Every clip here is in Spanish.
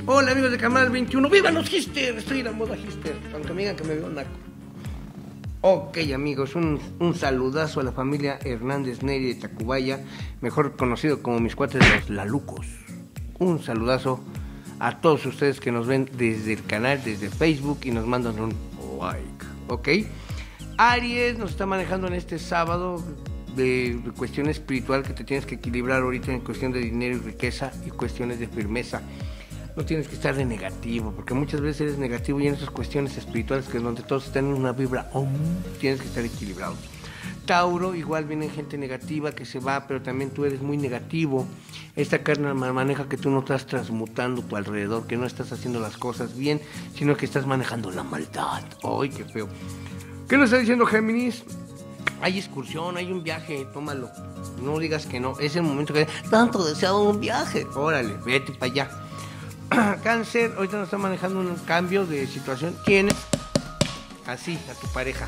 Hola amigos de Canal 21, ¡viva los Hister! Estoy en la moda Hister, aunque me digan que me veo naco. Ok amigos, un saludazo a la familia Hernández Neri de Tacubaya, mejor conocido como mis cuates los Lalucos. Un saludazo a todos ustedes que nos ven desde el canal, desde Facebook y nos mandan un like, ¿ok? Aries nos está manejando en este sábado de cuestión espiritual que te tienes que equilibrar ahorita en cuestión de dinero y riqueza y cuestiones de firmeza. No tienes que estar de negativo, porque muchas veces eres negativo y en esas cuestiones espirituales que es donde todos están en una vibra, tienes que estar equilibrado. Tauro, igual viene gente negativa que se va, pero también tú eres muy negativo. Esta carne maneja que tú no estás transmutando tu alrededor, que no estás haciendo las cosas bien, sino que estás manejando la maldad. ¡Ay, qué feo! ¿Qué nos está diciendo Géminis? Hay excursión, hay un viaje, tómalo. No digas que no, es el momento que tanto deseado un viaje. Órale, vete para allá. Cáncer, ahorita nos está manejando un cambio de situación. Tienes así a tu pareja.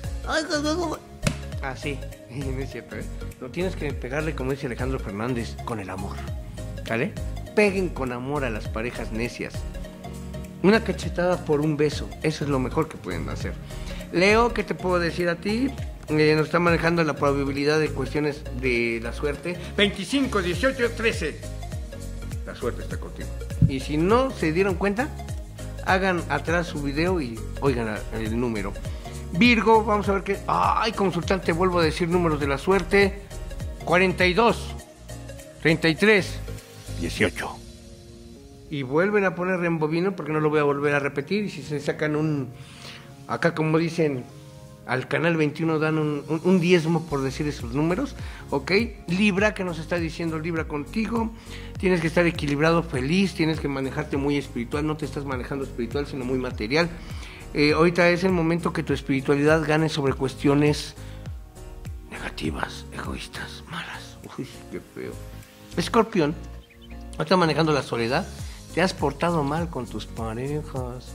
Así, no es cierto, ¿eh? No tienes que pegarle, como dice Alejandro Fernández, con el amor. ¿Vale? Peguen con amor a las parejas necias. Una cachetada por un beso, eso es lo mejor que pueden hacer. Leo, ¿qué te puedo decir a ti? Nos está manejando la probabilidad de cuestiones de la suerte. 25, 18, 13. La suerte está contigo. Y si no se dieron cuenta, hagan atrás su video y oigan el número. Virgo, vamos a ver qué... ¡Ay, consultante! Vuelvo a decir números de la suerte. 42, 33, 18. Y vuelven a poner rembobino porque no lo voy a volver a repetir. Y si se sacan un... Acá como dicen... Al canal 21 dan un diezmo por decir esos números, ¿ok? Libra, que nos está diciendo Libra contigo, tienes que estar equilibrado, feliz, tienes que manejarte muy espiritual, no te estás manejando espiritual, sino muy material. Ahorita es el momento que tu espiritualidad gane sobre cuestiones negativas, egoístas, malas. Uy, qué feo. Escorpión, ahorita manejando la soledad, te has portado mal con tus parejas.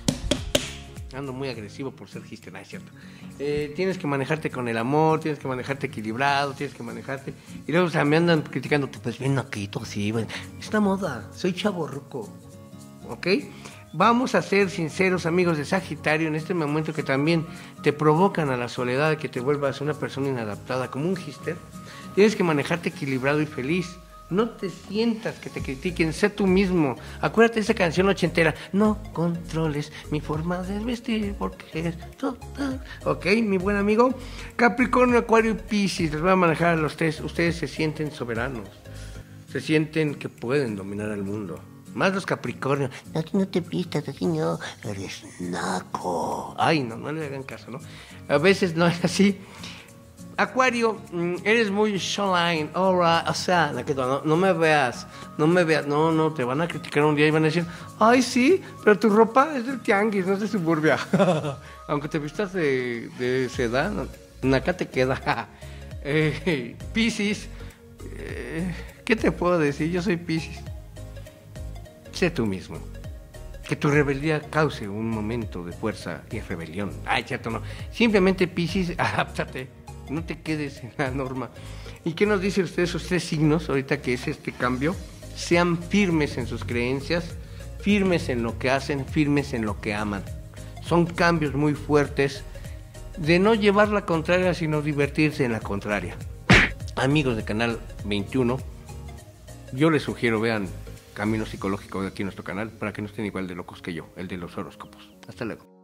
Ando muy agresivo por ser Hister, es cierto. Tienes que manejarte con el amor, tienes que manejarte equilibrado, tienes que manejarte. Y luego, o sea, me andan criticando, pues bien naquito, sí, bueno. Es la moda, soy chavorruco, ¿ok? Vamos a ser sinceros, amigos de Sagitario, en este momento que también te provocan a la soledad, que te vuelvas una persona inadaptada como un Hister. Tienes que manejarte equilibrado y feliz. No te sientas que te critiquen, sé tú mismo. Acuérdate de esa canción ochentera. No controles mi forma de vestir porque es total. Ok, mi buen amigo. Capricornio, Acuario y Piscis. Les voy a manejar a los tres. Ustedes se sienten soberanos. Se sienten que pueden dominar el mundo. Más los Capricornios. No te pistas, así no. Eres naco. Ay, no le hagan caso, ¿no? A veces no es así. Acuario, eres muy showline, alright, o sea, no me veas, no, te van a criticar un día y van a decir, ay sí, pero tu ropa es del tianguis, no es de Suburbia, aunque te vistas de seda, acá te queda. Piscis, ¿qué te puedo decir? Yo soy Piscis, sé tú mismo. Que tu rebeldía cause un momento de fuerza y rebelión. Ay, cierto, no. Simplemente Piscis, adáptate. No te quedes en la norma. ¿Y qué nos dicen ustedes esos tres signos ahorita que es este cambio? Sean firmes en sus creencias, firmes en lo que hacen, firmes en lo que aman. Son cambios muy fuertes de no llevar la contraria, sino divertirse en la contraria. Amigos de Canal 21, yo les sugiero vean Camino Psicológico de aquí en nuestro canal para que no estén igual de locos que yo, el de los horóscopos. Hasta luego.